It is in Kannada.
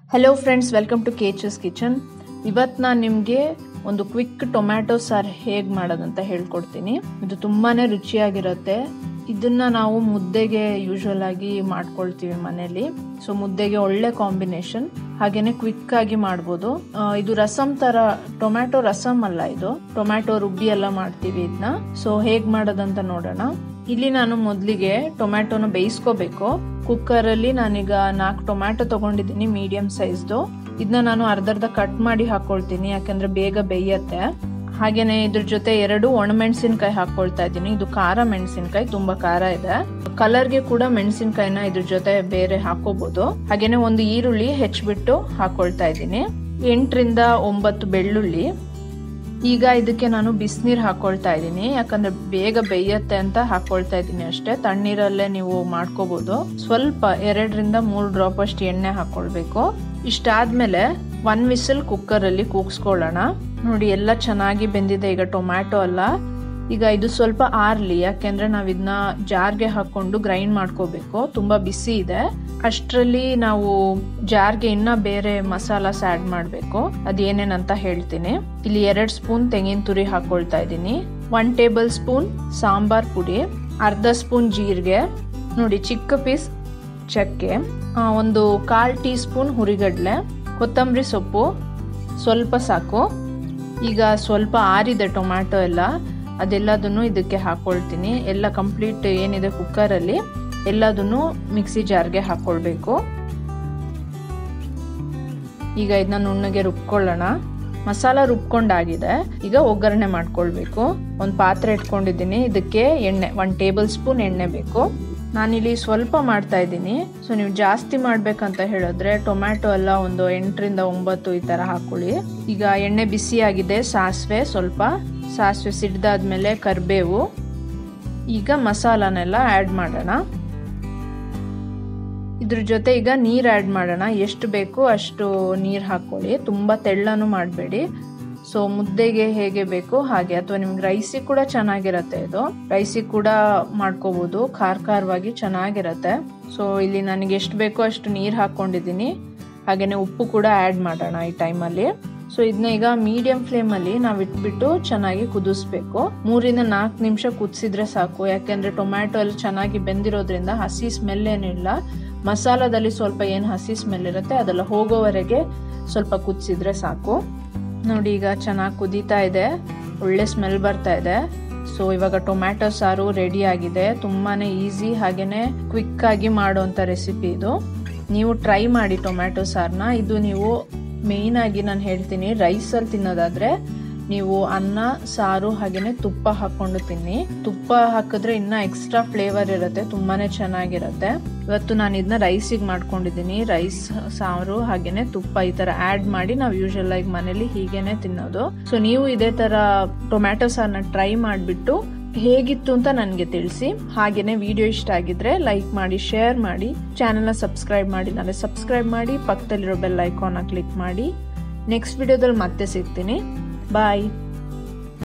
Hello friends, welcome to Kechas kitchen. ಇವತ್ತು ನಾನು ನಿಮಗೆ ಒಂದು ಕ್ವಿಕ್ ಟೊಮ್ಯಾಟೊ ಸಾರು ಹೇಗೆ ಮಾಡೋದಂತ ಹೇಳ್ಕೊಡ್ತೀನಿ. ಇದು ತುಂಬಾನೇ ರುಚಿಯಾಗಿರುತ್ತೆ. ಇದನ್ನ ನಾವು ಮುದ್ದೆಗೆ ಯೂಶುವಲ್ ಆಗಿ ಮಾಡ್ಕೊಳ್ತೀವಿ ಮನೇಲಿ. ಸೊ ಮುದ್ದೆಗೆ ಒಳ್ಳೆ ಕಾಂಬಿನೇಷನ್, ಹಾಗೇನೆ ಕ್ವಿಕ್ ಆಗಿ ಮಾಡ್ಬೋದು. ಇದು ರಸಂ ತರ, ಟೊಮ್ಯಾಟೊ ರಸಂ ಅಲ್ಲ, ಇದು ಟೊಮ್ಯಾಟೊ ರುಬ್ಬಿ ಎಲ್ಲ ಮಾಡ್ತೀವಿ ಇದನ್ನ. ಸೊ ಹೇಗ್ ಮಾಡೋದಂತ ನೋಡೋಣ. ಇಲ್ಲಿ ನಾನು ಮೊದಲಿಗೆ ಟೊಮ್ಯಾಟೊನ ಬೇಯಿಸ್ಕೋಬೇಕು. ಕುಕ್ಕರ್ ಅಲ್ಲಿ ನಾನೀಗ 4 ಟೊಮ್ಯಾಟೊ ತಗೊಂಡಿದ್ದೀನಿ, ಮೀಡಿಯಂ ಸೈಜ್ದು. ಇದನ್ನ ನಾನು ಅರ್ಧ ಕಟ್ ಮಾಡಿ ಹಾಕೊಳ್ತೀನಿ, ಯಾಕಂದ್ರೆ ಬೇಗ ಬೇಯತ್ತೆ. ಹಾಗೇನೆ ಇದ್ರ ಜೊತೆ 2 ಒಣಮೆಣಸಿನ್ಕಾಯಿ ಹಾಕೊಳ್ತಾ ಇದ್ದೀನಿ. ಇದು ಖಾರ ಮೆಣಸಿನ್ಕಾಯಿ, ತುಂಬಾ ಖಾರ ಇದೆ. ಕಲರ್ಗೆ ಕೂಡ ಮೆಣಸಿನ್ಕಾಯಿನ ಇದ್ರ ಜೊತೆ ಬೇರೆ ಹಾಕೋಬಹುದು. ಹಾಗೇನೆ ಒಂದು ಈರುಳ್ಳಿ ಹೆಚ್ಚಿಬಿಟ್ಟು ಹಾಕೊಳ್ತಾ ಇದ್ದೀನಿ. 8 ರಿಂದ 9 ಬೆಳ್ಳುಳ್ಳಿ. ಈಗ ಇದಕ್ಕೆ ನಾನು ಬಿಸಿನೀರು ಹಾಕೊಳ್ತಾ ಇದ್ದೀನಿ, ಯಾಕಂದ್ರೆ ಬೇಗ ಬೇಯತ್ತೆ ಅಂತ ಹಾಕೊಳ್ತಾ ಇದ್ದೀನಿ ಅಷ್ಟೇ. ತಣ್ಣೀರಲ್ಲೇ ನೀವು ಮಾಡ್ಕೋಬಹುದು. ಸ್ವಲ್ಪ 2 ರಿಂದ 3 ಡ್ರಾಪ್ ಅಷ್ಟು ಎಣ್ಣೆ ಹಾಕೊಳ್ಬೇಕು. ಇಷ್ಟಾದ್ಮೇಲೆ 1 ವಿಸಿಲ್ ಕುಕ್ಕರ್ ಅಲ್ಲಿ ಕೂಗಿಸ್ಕೊಳ್ಳೋಣ. ನೋಡಿ, ಎಲ್ಲ ಚೆನ್ನಾಗಿ ಬೆಂದಿದೆ ಈಗ ಟೊಮ್ಯಾಟೊ ಎಲ್ಲ. ಈಗ ಇದು ಸ್ವಲ್ಪ ಆರ್ಲಿ, ಯಾಕೆಂದ್ರೆ ನಾವ್ ಇದನ್ನ ಜಾರ್ಗೆ ಹಾಕೊಂಡು ಗ್ರೈಂಡ್ ಮಾಡ್ಕೋಬೇಕು. ತುಂಬಾ ಬಿಸಿ ಇದೆ. ಅಷ್ಟರಲ್ಲಿ ನಾವು ಜಾರ್ಗೆ ಇನ್ನ ಬೇರೆ ಮಸಾಲಾಸ್ ಆಡ್ ಮಾಡ್ಬೇಕು. ಅದೇನೇನಂತ ಹೇಳ್ತೀನಿ. ಇಲ್ಲಿ 2 ಸ್ಪೂನ್ ತೆಂಗಿನ ತುರಿ ಹಾಕೊಳ್ತಾ ಇದ್ದೀನಿ. 1 ಟೇಬಲ್ ಸ್ಪೂನ್ ಸಾಂಬಾರ್ ಪುಡಿ, ಅರ್ಧ ಸ್ಪೂನ್ ಜೀರಿಗೆ, ನೋಡಿ ಚಿಕ್ಕ ಪೀಸ್ ಚಕ್ಕೆ, ಒಂದು 1/4 ಟೀ ಸ್ಪೂನ್ ಹುರಿಗಡ್ಲೆ, ಕೊತ್ತಂಬರಿ ಸೊಪ್ಪು ಸ್ವಲ್ಪ ಸಾಕು. ಈಗ ಸ್ವಲ್ಪ ಆರಿದೆ ಟೊಮ್ಯಾಟೊ ಎಲ್ಲ, ಅದೆಲ್ಲದನ್ನು ಇದಕ್ಕೆ ಹಾಕೊಳ್ತೀನಿ. ಎಲ್ಲ ಕಂಪ್ಲೀಟ್ ಏನಿದೆ ಕುಕ್ಕರಲ್ಲಿ ಎಲ್ಲದನ್ನು ಮಿಕ್ಸಿ ಜಾರ್ಗೆ ಹಾಕೊಳ್ಬೇಕು. ಈಗ ಇದನ್ನ ನುಣ್ಣಗೆ ರುಬ್ಕೊಳ್ಳೋಣ. ಮಸಾಲ ರುಬ್ಕೊಂಡಾಗಿದೆ. ಈಗ ಒಗ್ಗರಣೆ ಮಾಡ್ಕೊಳ್ಬೇಕು. ಒಂದು ಪಾತ್ರೆ ಇಟ್ಕೊಂಡಿದ್ದೀನಿ. ಇದಕ್ಕೆ ಎಣ್ಣೆ 1 ಟೇಬಲ್ ಸ್ಪೂನ್ ಎಣ್ಣೆ ಬೇಕು. ನಾನಿಲ್ಲಿ ಸ್ವಲ್ಪ ಮಾಡ್ತಾ ಇದ್ದೀನಿ. ಸೊ ನೀವು ಜಾಸ್ತಿ ಮಾಡ್ಬೇಕಂತ ಹೇಳಿದ್ರೆ ಟೊಮ್ಯಾಟೊ ಎಲ್ಲ ಒಂದು 8 ರಿಂದ 9 ಈ ತರ ಹಾಕೊಳ್ಳಿ. ಈಗ ಎಣ್ಣೆ ಬಿಸಿ ಆಗಿದೆ. ಸಾಸಿವೆ ಸಿಡ್ದಾದ್ಮೇಲೆ ಕರಿಬೇವು. ಈಗ ಮಸಾಲಾನೆಲ್ಲ ಆಡ್ ಮಾಡೋಣ. ಇದ್ರ ಜೊತೆ ಈಗ ನೀರ್ ಆಡ್ ಮಾಡೋಣ. ಎಷ್ಟು ಬೇಕು ಅಷ್ಟು ನೀರ್ ಹಾಕೊಳ್ಳಿ. ತುಂಬಾ ತೆಳ್ಳನು ಮಾಡಬೇಡಿ. ಸೊ ಮುದ್ದೆಗೆ ಹೇಗೆ ಬೇಕು ಹಾಗೆ, ಅಥವಾ ನಿಮ್ಗೆ ರೈಸಿಗೆ ಕೂಡ ಚೆನ್ನಾಗಿರತ್ತೆ. ಇದು ರೈಸಿಗೆ ಕೂಡ ಮಾಡ್ಕೋಬಹುದು. ಖಾರವಾಗಿ ಚೆನ್ನಾಗಿರತ್ತೆ. ಸೊ ಇಲ್ಲಿ ನನಗೆ ಎಷ್ಟು ಬೇಕೋ ಅಷ್ಟು ನೀರ್ ಹಾಕೊಂಡಿದ್ದೀನಿ. ಹಾಗೇನೆ ಉಪ್ಪು ಕೂಡ ಆಡ್ ಮಾಡೋಣ ಈ ಟೈಮಲ್ಲಿ. ಸೊ ಇದನ್ನ ಈಗ ಮೀಡಿಯಂ ಫ್ಲೇಮ್ ಅಲ್ಲಿ ನಾವ್ ಇಟ್ಬಿಟ್ಟು ಚೆನ್ನಾಗಿ ಕುದಿಸ್ಬೇಕು. 3 ರಿಂದ 4 ನಿಮಿಷ ಕುದಿಸಿದ್ರೆ ಸಾಕು. ಯಾಕೆಂದ್ರೆ ಟೊಮ್ಯಾಟೊ ಎಲ್ಲ ಚೆನ್ನಾಗಿ ಬೆಂದಿರೋದ್ರಿಂದ ಹಸಿ ಸ್ಮೆಲ್ ಏನಿಲ್ಲ. ಮಸಾಲದಲ್ಲಿ ಸ್ವಲ್ಪ ಏನ್ ಹಸಿ ಸ್ಮೆಲ್ ಇರುತ್ತೆ ಅದೆಲ್ಲ ಹೋಗೋವರೆಗೆ ಸ್ವಲ್ಪ ಕುದಿಸಿದ್ರೆ ಸಾಕು. ನೋಡಿ, ಈಗ ಚೆನ್ನಾಗಿ ಕುದೀತಾ ಇದೆ, ಒಳ್ಳೆ ಸ್ಮೆಲ್ ಬರ್ತಾ ಇದೆ. ಸೊ ಇವಾಗ ಟೊಮ್ಯಾಟೊ ಸಾರು ರೆಡಿ ಆಗಿದೆ. ತುಂಬಾನೇ ಈಸಿ ಹಾಗೇನೆ ಕ್ವಿಕ್ ಆಗಿ ಮಾಡುವಂತ ರೆಸಿಪಿ ಇದು. ನೀವು ಟ್ರೈ ಮಾಡಿ ಟೊಮ್ಯಾಟೊ ಸಾರನ್ನ. ಇದು ನೀವು ಮೇನ್ ಆಗಿ ನಾನು ಹೇಳ್ತೀನಿ, ರೈಸ್ ಅಲ್ಲಿ ತಿನ್ನೋದಾದ್ರೆ ನೀವು ಅನ್ನ ಸಾರು ಹಾಗೇನೆ ತುಪ್ಪ ಹಾಕೊಂಡು ತಿನ್ನಿ. ತುಪ್ಪ ಹಾಕಿದ್ರೆ ಇನ್ನ ಎಕ್ಸ್ಟ್ರಾ ಫ್ಲೇವರ್ ಇರುತ್ತೆ, ತುಂಬಾನೇ ಚೆನ್ನಾಗಿರುತ್ತೆ. ಇವತ್ತು ನಾನು ಇದನ್ನ ರೈಸಿಗೆ ಮಾಡ್ಕೊಂಡಿದ್ದೀನಿ. ರೈಸ್, ಸಾರು ಹಾಗೇನೆ ತುಪ್ಪ ಈ ತರ ಆಡ್ ಮಾಡಿ ನಾವು ಯೂಶುವಲ್ ಆಗಿ ಮನೇಲಿ ಹೀಗೇನೆ ತಿನ್ನೋದು. ಸೊ ನೀವು ಇದೇ ತರ ಟೊಮ್ಯಾಟೊ ಸಾರನ್ನ ಟ್ರೈ ಮಾಡಿಬಿಟ್ಟು ಹೇಗಿತ್ತು ಅಂತ ನನಗೆ ತಿಳಿಸಿ. ಹಾಗೇನೆ ವಿಡಿಯೋ ಇಷ್ಟ ಆಗಿದ್ರೆ ಲೈಕ್ ಮಾಡಿ, ಶೇರ್ ಮಾಡಿ, ಚಾನೆಲ್ನ ಸಬ್ಸ್ಕ್ರೈಬ್ ಮಾಡಿ. ನಾಳೆ ಸಬ್ಸ್ಕ್ರೈಬ್ ಮಾಡಿ, ಪಕ್ಕದಲ್ಲಿರೋ ಬೆಲ್ ಐಕಾನ್ ಕ್ಲಿಕ್ ಮಾಡಿ. ನೆಕ್ಸ್ಟ್ ವಿಡಿಯೋದಲ್ಲಿ ಮತ್ತೆ ಸಿಗ್ತೀನಿ. ಬಾಯ್.